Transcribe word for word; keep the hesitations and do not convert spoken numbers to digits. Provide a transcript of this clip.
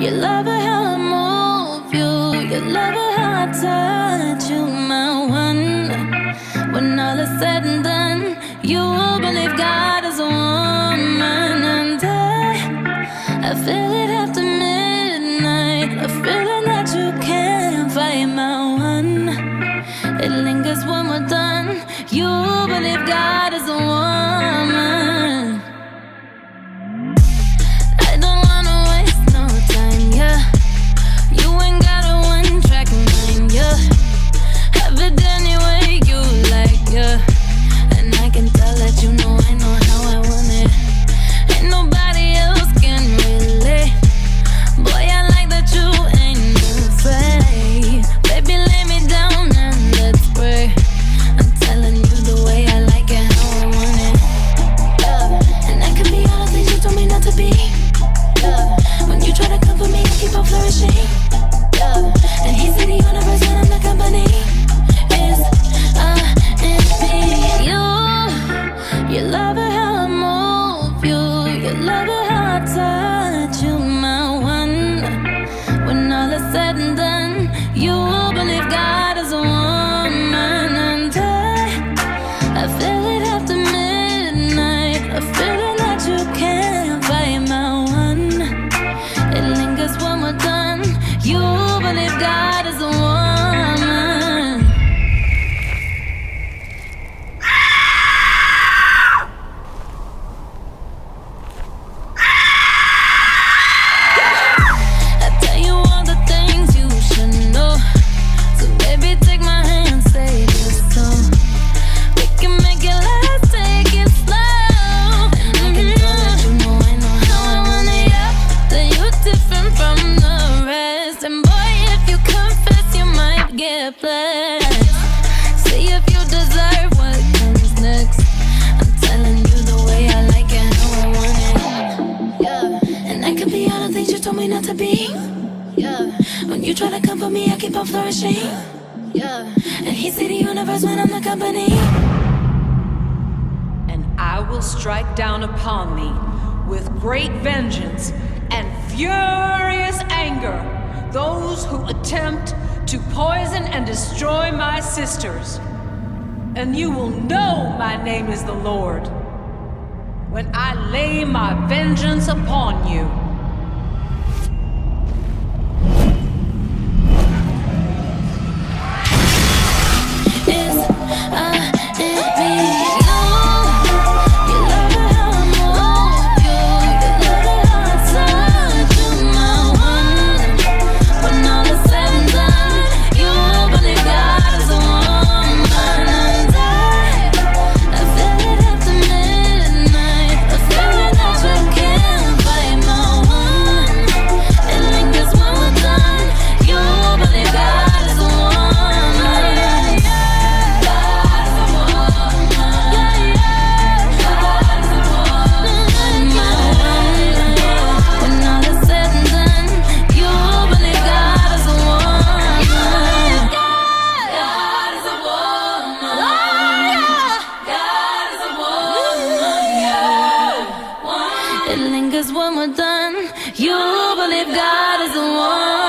You love it how I move you. You love it how I touch you, my one. When all is said and done, you believe God is a woman. And I, I feel it after midnight, a feeling that you can't fight, my one. It lingers when we're done. You believe God is a woman. I don't wanna waste no time, yeah. You ain't got a one-track mind, yeah. Have it any way you like, yeah. And I can tell that you know I know how I want it. Ain't nobody else can relate. Boy, I like that you ain't afraid. Baby, lay me down and let's pray. I'm telling you the way I like it, how I want it, yeah. And I can be all the things you told me not to be, yeah. When you try to comfort me, I keep on flourishing, yeah. And he's in the universe when I'm the company. Is uh, and me. You, you love it how I move you. You love it how I touch you, my one. When all is said and done, you believe God is a woman. And I, I feel it after midnight, a feeling that you can't fight, my one. It lingers when we're done. You believe God is a woman. I tell you all the things you should know. So baby, take my hand, say this song. We can make it last, take it slow. And I can tell that you know I know how I want it, yeah. That you're different from the rest. And boy, if you confess, you might get blessed. See if you deserve what comes next. I'm telling you the way I like it, how I want it, yeah. And I can be all the things you told me not to be, yeah. When you try to comfort me, I keep on flourishing, yeah. And he see the universe when I'm the company. And I will strike down upon thee with great vengeance and furious anger those who attempt to poison and destroy my sisters. And you will know my name is the Lord when I lay my vengeance upon you. Is uh, it me? You, you love it how I move you. You love it how I touch you, my one. When all is said and done, you believe God is a woman. And I, I feel it after midnight, a feeling that you can't fight, my one. It lingers when we're done. You believe God is a woman. God is a woman. Yeah, yeah. God is a woman, my one. When all is said and done, you believe God is a woman. God is a woman. God is a woman, yeah. It lingers when we're done. You believe God is a woman.